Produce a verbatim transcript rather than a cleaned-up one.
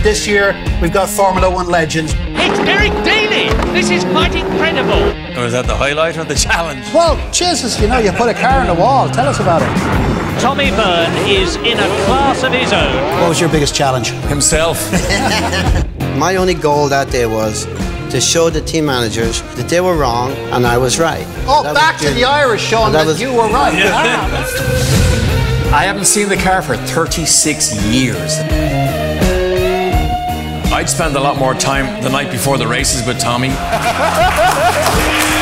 this year we've got Formula One legends. It's Eric Daly! This is quite incredible. Or is that the highlight of the challenge? Well, Jesus, you know, you put a car on the wall. Tell us about it. Tommy Byrne is in a class of his own. What was your biggest challenge? Himself. My only goal that day was to show the team managers that they were wrong and I was right. Oh, that back to the Irish, showing that, that was... you were right. Yeah. Ah. I haven't seen the car for thirty-six years. I'd spend a lot more time the night before the races with Tommy.